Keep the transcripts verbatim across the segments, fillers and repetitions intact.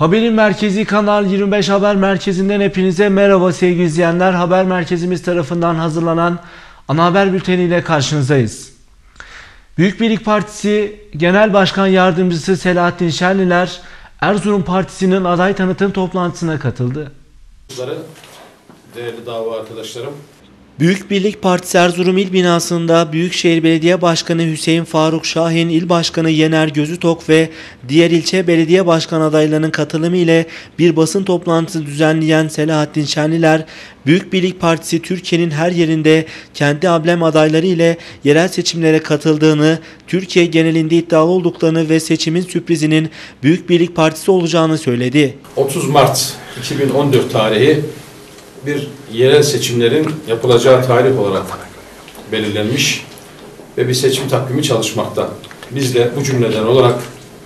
Haberin merkezi Kanal yirmi beş Haber Merkezi'nden hepinize merhaba sevgili izleyenler. Haber merkezimiz tarafından hazırlanan ana haber bülteniyle karşınızdayız. Büyük Birlik Partisi Genel Başkan Yardımcısı Selahattin Şenliler, Erzurum Partisi'nin aday tanıtım toplantısına katıldı. Değerli dava arkadaşlarım. Büyük Birlik Partisi Erzurum İl Binası'nda Büyükşehir Belediye Başkanı Hüseyin Faruk Şahin, İl Başkanı Yener Gözütok ve diğer ilçe belediye başkan adaylarının katılımı ile bir basın toplantısı düzenleyen Selahattin Şenliler, Büyük Birlik Partisi Türkiye'nin her yerinde kendi amblem adayları ile yerel seçimlere katıldığını, Türkiye genelinde iddialı olduklarını ve seçimin sürprizinin Büyük Birlik Partisi olacağını söyledi. otuz Mart iki bin on dört tarihi bir yerel seçimlerin yapılacağı tarih olarak belirlenmiş ve bir seçim takvimi çalışmakta. Biz de bu cümleden olarak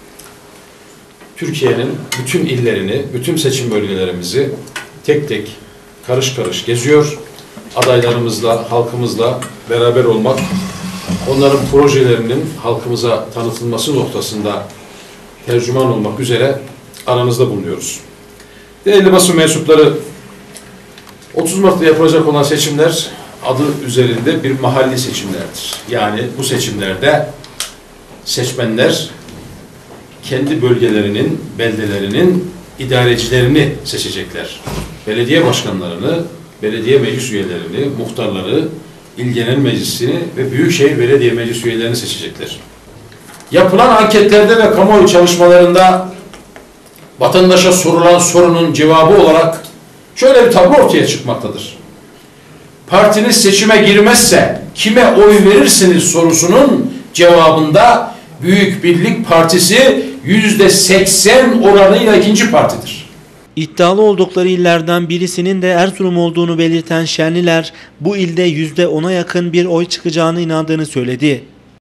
Türkiye'nin bütün illerini, bütün seçim bölgelerimizi tek tek, karış karış geziyor. Adaylarımızla, halkımızla beraber olmak, onların projelerinin halkımıza tanıtılması noktasında tercüman olmak üzere aranızda bulunuyoruz. Değerli basın mensupları, otuz Mart'ta yapılacak olan seçimler adı üzerinde bir mahalli seçimlerdir. Yani bu seçimlerde seçmenler kendi bölgelerinin, beldelerinin idarecilerini seçecekler. Belediye başkanlarını, belediye meclis üyelerini, muhtarları, il genel meclisini ve büyükşehir belediye meclis üyelerini seçecekler. Yapılan anketlerde ve kamuoyu çalışmalarında vatandaşa sorulan sorunun cevabı olarak şöyle bir tablo ortaya çıkmaktadır. Partiniz seçime girmezse kime oy verirsiniz sorusunun cevabında Büyük Birlik Partisi yüzde seksen oranıyla ikinci partidir. İddialı oldukları illerden birisinin de Erzurum olduğunu belirten Şenliler, bu ilde yüzde ona yakın bir oy çıkacağına inandığını söyledi.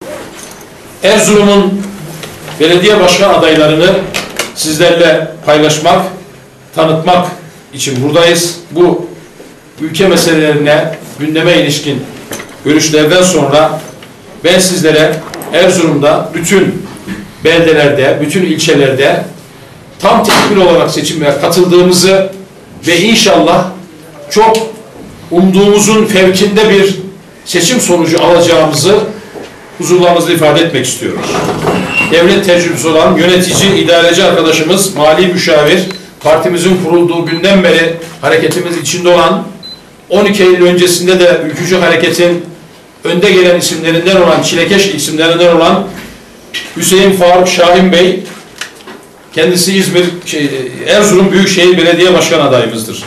Erzurum'un belediye başkan adaylarını sizlerle paylaşmak, tanıtmak için buradayız. Bu ülke meselelerine, gündeme ilişkin görüşlerden sonra ben sizlere Erzurum'da bütün beldelerde, bütün ilçelerde tam tekmil olarak seçimlere katıldığımızı ve inşallah çok umduğumuzun fevkinde bir seçim sonucu alacağımızı huzurlarınızda ifade etmek istiyoruz. Devlet tecrübesi olan yönetici, idareci arkadaşımız, mali müşavir, partimizin kurulduğu günden beri hareketimiz içinde olan, on iki Eylül öncesinde de ülkücü hareketin önde gelen isimlerinden olan, çilekeş isimlerinden olan Hüseyin Faruk Şahin Bey, kendisi İzmir, şey, Erzurum Büyükşehir Belediye Başkan adayımızdır.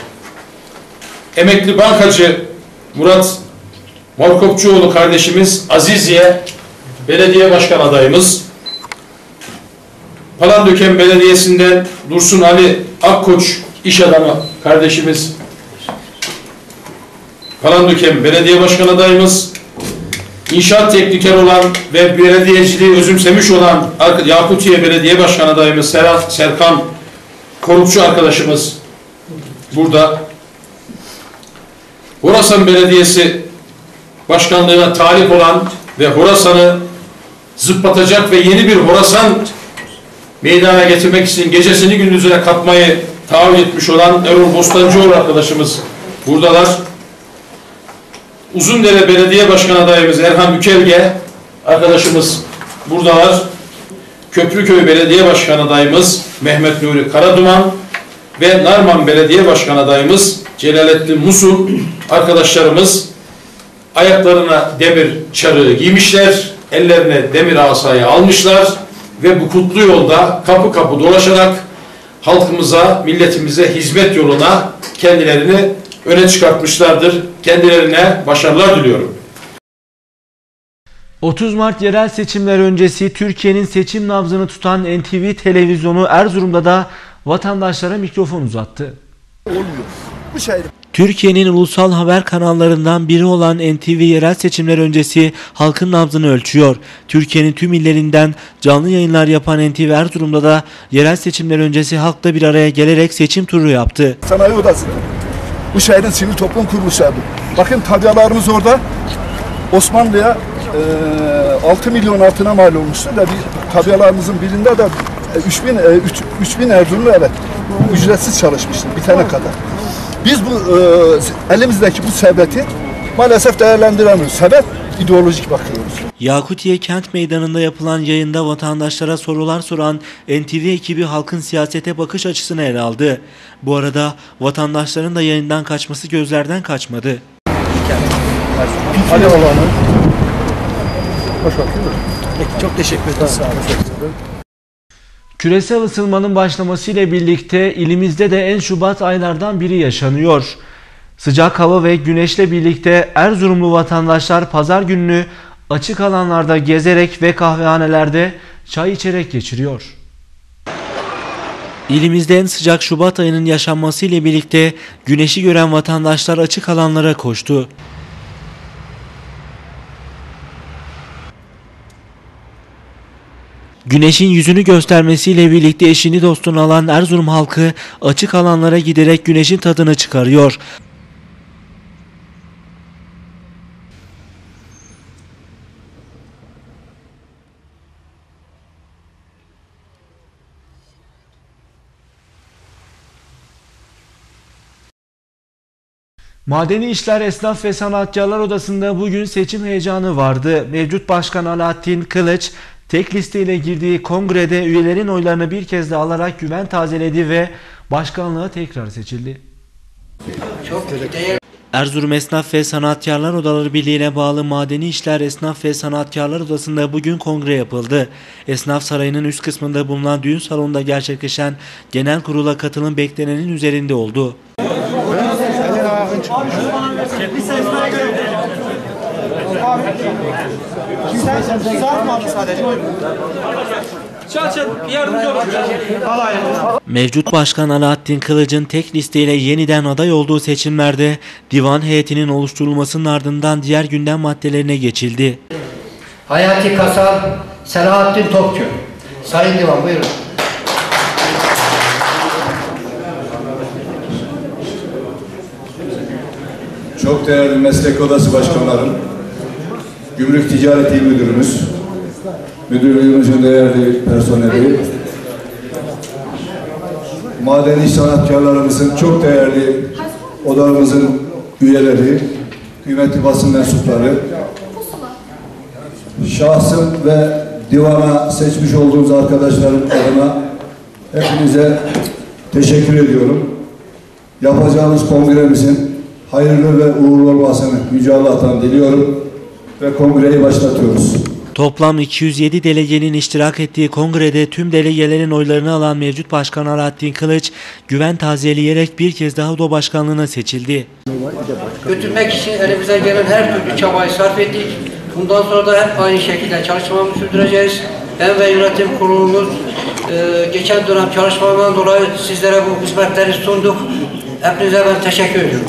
Emekli bankacı Murat Morkopçuoğlu kardeşimiz Aziziye Belediye Başkan adayımız. Palandöken Belediyesi'nden Dursun Ali Akkoç iş adamı kardeşimiz Palandöken Belediye Başkan adayımız. İnşaat tekniker olan ve belediyeciliği özümsemiş olan Yakutiye Belediye Başkan adayımız Serhat Serkan Korukçu arkadaşımız burada. Horasan Belediyesi Başkanlığı'na talip olan ve Horasan'ı zıplatacak ve yeni bir Horasan meydana getirmek için gecesini gündüzüne katmayı taahhüt etmiş olan Erol Bostancıoğlu arkadaşımız buradalar. Uzundere Belediye Başkan adayımız Erhan Bükelge arkadaşımız buradalar. Köprüköy Belediye Başkan adayımız Mehmet Nuri Karaduman ve Narman Belediye Başkan adayımız Celalettin Musul arkadaşlarımız ayaklarına demir çarığı giymişler, ellerine demir asayı almışlar ve bu kutlu yolda kapı kapı dolaşarak halkımıza, milletimize hizmet yoluna kendilerini öne çıkartmışlardır. Kendilerine başarılar diliyorum. otuz Mart yerel seçimler öncesi Türkiye'nin seçim nabzını tutan N T V televizyonu Erzurum'da da vatandaşlara mikrofon uzattı. Olmuyor. Bu şey. Türkiye'nin ulusal haber kanallarından biri olan N T V yerel seçimler öncesi halkın nabzını ölçüyor. Türkiye'nin tüm illerinden canlı yayınlar yapan N T V Erzurum'da da yerel seçimler öncesi halkla bir araya gelerek seçim turu yaptı. Sanayi odası. Bu şehrin sivil toplum kuruluşları. Bakın tabyalarımız orada. Osmanlı'ya e, altı milyon altına mal olmuştur da bir tabyalarımızın birinde de üç bin Erzurumlu evet. ücretsiz çalışmıştır bitene kadar. Biz bu e, elimizdeki bu sebeti maalesef değerlendiremiyoruz. Sebep ideolojik bakıyoruz. Yakutiye Kent Meydanı'nda yapılan yayında vatandaşlara sorular soran N T V ekibi halkın siyasete bakış açısını ele aldı. Bu arada vatandaşların da yayından kaçması gözlerden kaçmadı. Ali olanı. Hoş geldin. Çok teşekkür ederim. Sağ olun. Küresel ısınmanın başlamasıyla birlikte ilimizde de en Şubat aylardan biri yaşanıyor. Sıcak hava ve güneşle birlikte Erzurumlu vatandaşlar pazar gününü açık alanlarda gezerek ve kahvehanelerde çay içerek geçiriyor. İlimizde en sıcak Şubat ayının yaşanmasıyla birlikte güneşi gören vatandaşlar açık alanlara koştu. Güneşin yüzünü göstermesiyle birlikte eşini dostunu alan Erzurum halkı açık alanlara giderek güneşin tadını çıkarıyor. Madeni İşler Esnaf ve Sanatkarlar Odası'nda bugün seçim heyecanı vardı. Mevcut Başkan Alaaddin Kılıç, tek listeyle girdiği kongrede üyelerin oylarını bir kez de alarak güven tazeledi ve başkanlığa tekrar seçildi. Erzurum Esnaf ve Sanatkarlar Odaları Birliği'ne bağlı Madeni İşler Esnaf ve Sanatkarlar Odası'nda bugün kongre yapıldı. Esnaf Sarayı'nın üst kısmında bulunan düğün salonunda gerçekleşen genel kurula katılım beklenenin üzerinde oldu. Mevcut Başkan Alaaddin Kılıç'ın tek listeyle yeniden aday olduğu seçimlerde divan heyetinin oluşturulmasının ardından diğer gündem maddelerine geçildi. Hayati Kasal, Selahattin Topçu. Sayın Divan buyurun. Çok değerli meslek odası başkanlarım, Gümrük Ticaret İl Müdürümüz, müdürlüğümüzün değerli personeli, madeni sanatkarlarımızın çok değerli odalarımızın üyeleri, kıymetli basın mensupları, şahsım ve divana seçmiş olduğumuz arkadaşlarım adına hepinize teşekkür ediyorum. Yapacağımız kongremizin hayırlı ve uğurlu olmasını Yüce Allah'tan diliyorum ve kongreyi başlatıyoruz. Toplam iki yüz yedi delegenin iştirak ettiği kongrede tüm delegelerin oylarını alan mevcut Başkan Alaaddin Kılıç, güven tazeleyerek bir kez daha oda başkanlığına seçildi. Götürmek için elimizden gelen her türlü çabayı sarf ettik. Bundan sonra da hep aynı şekilde çalışmamızı sürdüreceğiz. Ben ve yönetim kurulumuz e, geçen dönem çalışmalarından dolayı sizlere bu hizmetleri sunduk. Hepinize ben teşekkür ediyorum.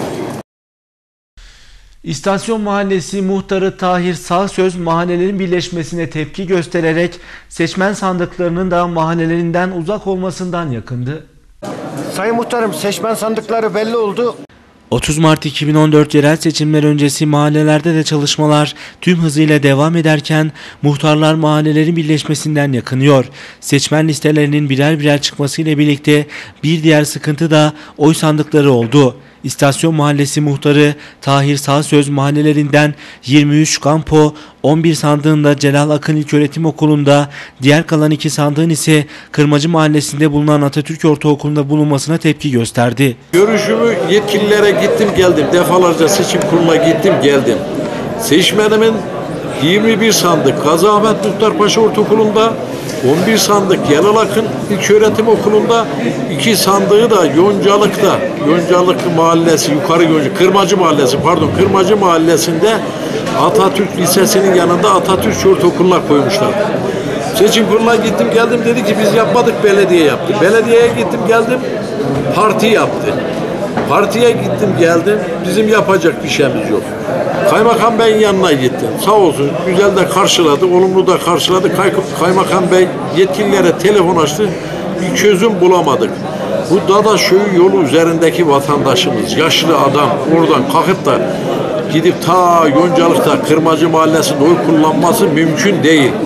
İstasyon Mahallesi muhtarı Tahir Sağsöz mahallelerin birleşmesine tepki göstererek seçmen sandıklarının da mahallelerinden uzak olmasından yakındı. Sayın Muhtarım, seçmen sandıkları belli oldu. otuz Mart iki bin on dört yerel seçimler öncesi mahallelerde de çalışmalar tüm hızıyla devam ederken muhtarlar mahallelerin birleşmesinden yakınıyor. Seçmen listelerinin birer birer çıkmasıyla birlikte bir diğer sıkıntı da oy sandıkları oldu. İstasyon Mahallesi muhtarı Tahir Sağsöz mahallelerinden yirmi üç Gampo, on bir sandığında Celal Akın İlköğretim Okulu'nda, diğer kalan iki sandığın ise Kırmacı Mahallesi'nde bulunan Atatürk Ortaokulu'nda bulunmasına tepki gösterdi. Görüşümü yetkililere gittim geldim. Defalarca seçim kuruluna gittim geldim. Seçmenimin yirmi bir sandık Gazi Ahmet Muhtarpaşa Ortaokulu'nda, on bir sandık Celal Akın İlköğretim Okulu'nda, iki sandığı da Yoncalık'ta, Yoncalık Mahallesi, Yukarı Yonca, Kırmacı Mahallesi, pardon Kırmacı Mahallesi'nde Atatürk Lisesi'nin yanında Atatürk Ortaokulu'na koymuşlar. Seçim kuruluna gittim geldim, dedi ki biz yapmadık, belediye yaptı. Belediyeye gittim geldim, parti yaptı. Partiye gittim geldim, bizim yapacak bir şeyimiz yok. Kaymakam Bey'in yanına gittim. Sağ olsun güzel de karşıladı, olumlu da karşıladı. Kay Kaymakam Bey yetkililere telefon açtı. Bir çözüm bulamadık. Bu Dadaşköy yolu üzerindeki vatandaşımız, yaşlı adam oradan kalkıp da gidip ta Yoncalık'ta Kırmacı Mahallesi'nde oy kullanması mümkün değil.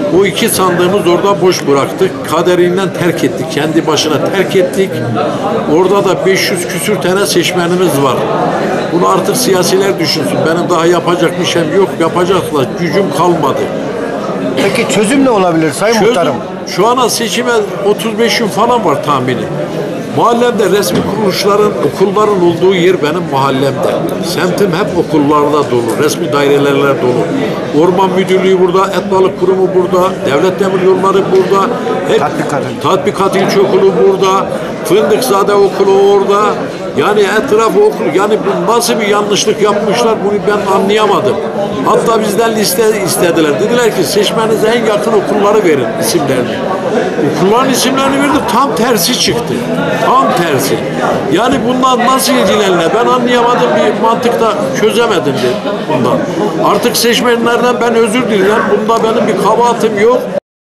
O iki sandığımız orada boş bıraktık. Kaderinden terk ettik. Kendi başına terk ettik. Orada da beş yüz küsür tane seçmenimiz var. Bunu artık siyasiler düşünsün. Benim daha yapacak bir şeyim yok. Yapacaklar. Gücüm kalmadı. Peki çözüm ne olabilir Sayın Çözüm, Muhtarım? şu ana seçime otuz beş gün falan var tahmini. Mahallemde resmi kuruluşların, okulların olduğu yer benim mahallemde. Semtim hep okullarda dolu, resmi dairelerle dolu. Orman Müdürlüğü burada, Et Balık Kurumu burada, Devlet Demir Yolları burada. Hep Tatbikat. Tatbikat İlçokulu burada, Fındıkzade Okulu orada. Yani etrafı okul, yani bu nasıl bir yanlışlık yapmışlar bunu ben anlayamadım. Hatta bizden liste istediler. Dediler ki seçmenize en yakın okulları verin isimlerini. Okulların isimlerini verdik, tam tersi çıktı. Tam tersi. Yani bundan nasıl ilgilenirler ben anlayamadım, bir mantıkta çözemedim de bundan. Artık seçmenlerden ben özür dilerim. Bunda benim bir kabahatim yok.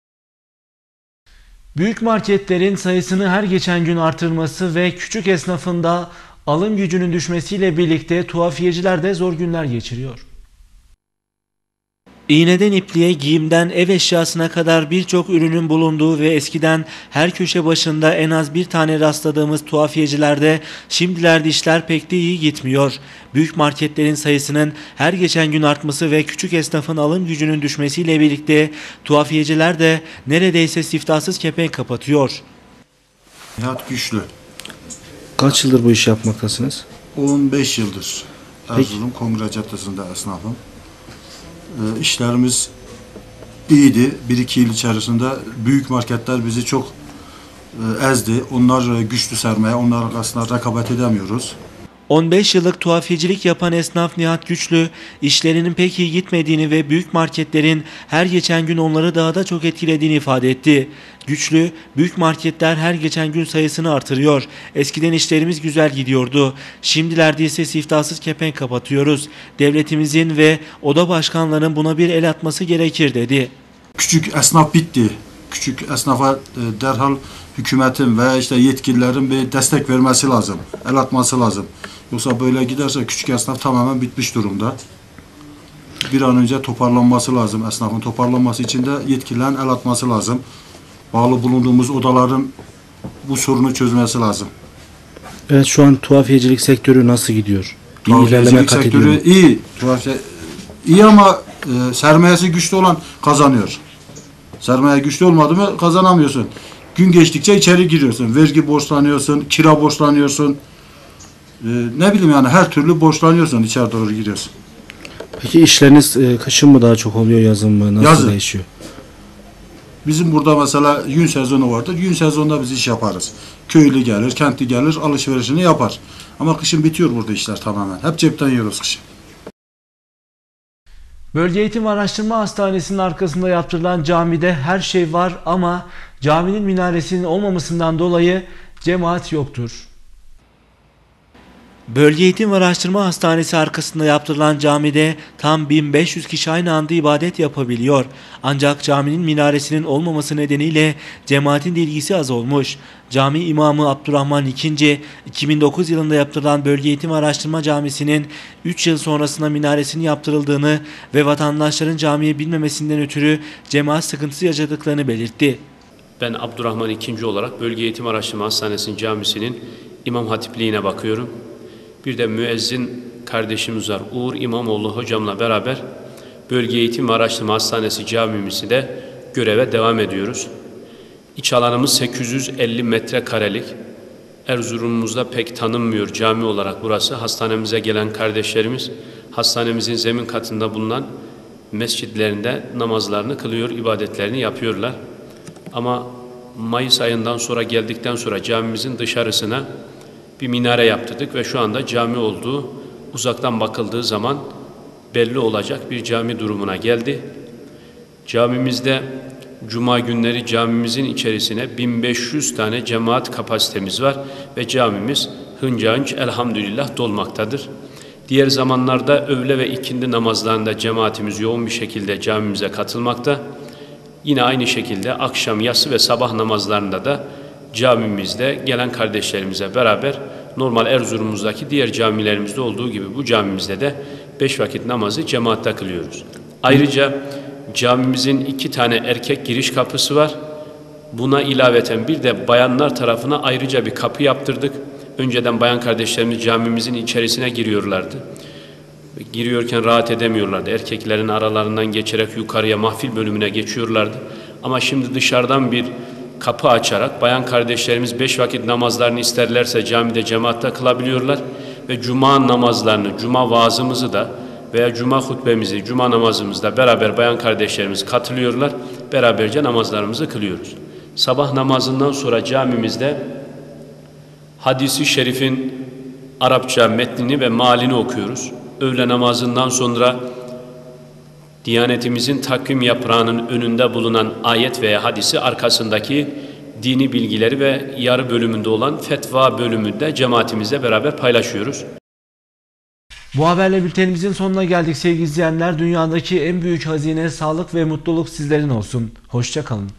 Büyük marketlerin sayısını her geçen gün artırması ve küçük esnafın da alım gücünün düşmesiyle birlikte tuhafiyeciler de zor günler geçiriyor. İğneden ipliğe, giyimden ev eşyasına kadar birçok ürünün bulunduğu ve eskiden her köşe başında en az bir tane rastladığımız tuhafiyecilerde şimdilerde işler pek de iyi gitmiyor. Büyük marketlerin sayısının her geçen gün artması ve küçük esnafın alım gücünün düşmesiyle birlikte tuhafiyeciler de neredeyse siftahsız kepenk kapatıyor. Nihat Güçlü. Kaç yıldır bu işi yapmaktasınız? on beş yıldır Erzurum Kongre Caddesi'nde esnafım. E, işlerimiz iyiydi. Bir iki yıl içerisinde büyük marketler bizi çok e, ezdi. Onlar e, güçlü sermaye, onlar arasında rekabet edemiyoruz. on beş yıllık tuhafiyecilik yapan esnaf Nihat Güçlü, işlerinin pek iyi gitmediğini ve büyük marketlerin her geçen gün onları daha da çok etkilediğini ifade etti. Güçlü, büyük marketler her geçen gün sayısını artırıyor. Eskiden işlerimiz güzel gidiyordu. Şimdilerde ise siftahsız kepenk kapatıyoruz. Devletimizin ve oda başkanlarının buna bir el atması gerekir dedi. Küçük esnaf bitti. Küçük esnafa e, derhal hükümetin ve işte yetkililerin bir destek vermesi lazım. El atması lazım. Yoksa böyle giderse küçük esnaf tamamen bitmiş durumda. Bir an önce toparlanması lazım. Esnafın toparlanması için de yetkililerin el atması lazım. Bağlı bulunduğumuz odaların bu sorunu çözmesi lazım. Evet, şu an tuhafiyecilik sektörü nasıl gidiyor? İyi ilerleme Tuhafiyecilik kat ediyor sektörü mu? iyi. Tuhafiye, iyi ama e, sermayesi güçlü olan kazanıyor. Sermaye güçlü olmadı mı kazanamıyorsun. Gün geçtikçe içeri giriyorsun. Vergi borçlanıyorsun, kira borçlanıyorsun. Ee, ne bileyim yani her türlü borçlanıyorsun, içeri doğru giriyorsun. Peki işleriniz e, kışın mı daha çok oluyor, yazın mı? Nasıl Yazın. değişiyor? Bizim burada mesela yün sezonu vardır. Yün sezonunda biz iş yaparız. Köylü gelir, kentli gelir, alışverişini yapar. Ama kışın bitiyor burada işler tamamen. Hep cepten yiyoruz kışın. Bölge Eğitim ve Araştırma Hastanesi'nin arkasında yaptırılan camide her şey var ama caminin minaresinin olmamasından dolayı cemaat yoktur. Bölge Eğitim ve Araştırma Hastanesi arkasında yaptırılan camide tam bin beş yüz kişi aynı anda ibadet yapabiliyor. Ancak caminin minaresinin olmaması nedeniyle cemaatin de ilgisi az olmuş. Cami imamı Abdurrahman ikinci. iki bin dokuz yılında yaptırılan Bölge Eğitim ve Araştırma Camisi'nin üç yıl sonrasında minaresinin yaptırıldığını ve vatandaşların camiye bilmemesinden ötürü cemaat sıkıntısı yaşadıklarını belirtti. Ben Abdurrahman ikinci olarak Bölge Eğitim Araştırma Hastanesi'nin camisinin imam hatipliğine bakıyorum. Bir de müezzin kardeşimiz var, Uğur İmamoğlu hocamla beraber Bölge Eğitim ve Araştırma Hastanesi camimizi de göreve devam ediyoruz. İç alanımız sekiz yüz elli metrekarelik. Erzurum'umuzda pek tanınmıyor cami olarak burası. Hastanemize gelen kardeşlerimiz hastanemizin zemin katında bulunan mescitlerinde namazlarını kılıyor, ibadetlerini yapıyorlar. Ama Mayıs ayından sonra geldikten sonra camimizin dışarısına bir minare yaptırdık ve şu anda cami olduğu uzaktan bakıldığı zaman belli olacak bir cami durumuna geldi. Camimizde Cuma günleri camimizin içerisine bin beş yüz tane cemaat kapasitemiz var ve camimiz hınca hınç elhamdülillah dolmaktadır. Diğer zamanlarda öğle ve ikindi namazlarında cemaatimiz yoğun bir şekilde camimize katılmakta. Yine aynı şekilde akşam, yatsı ve sabah namazlarında da camimizde gelen kardeşlerimize beraber normal Erzurum'umuzdaki diğer camilerimizde olduğu gibi bu camimizde de beş vakit namazı cemaatte kılıyoruz. Ayrıca Camimizin iki tane erkek giriş kapısı var. Buna ilaveten bir de bayanlar tarafına ayrıca bir kapı yaptırdık. Önceden bayan kardeşlerimiz camimizin içerisine giriyorlardı. Giriyorken rahat edemiyorlardı. Erkeklerin aralarından geçerek yukarıya mahfil bölümüne geçiyorlardı. Ama şimdi dışarıdan bir kapı açarak bayan kardeşlerimiz beş vakit namazlarını isterlerse camide cemaatle kılabiliyorlar. Ve cuma namazlarını, cuma vaazımızı da veya cuma hutbemizi, cuma namazımızda beraber bayan kardeşlerimiz katılıyorlar. Beraberce namazlarımızı kılıyoruz. Sabah namazından sonra camimizde hadisi şerifin Arapça metnini ve mealini okuyoruz. Öğle namazından sonra Diyanetimizin takvim yaprağının önünde bulunan ayet veya hadisi arkasındaki dini bilgileri ve yarı bölümünde olan fetva bölümünde cemaatimizle beraber paylaşıyoruz. Bu haberle bültenimizin sonuna geldik sevgili izleyenler. Dünyadaki en büyük hazine sağlık ve mutluluk sizlerin olsun. Hoşça kalın.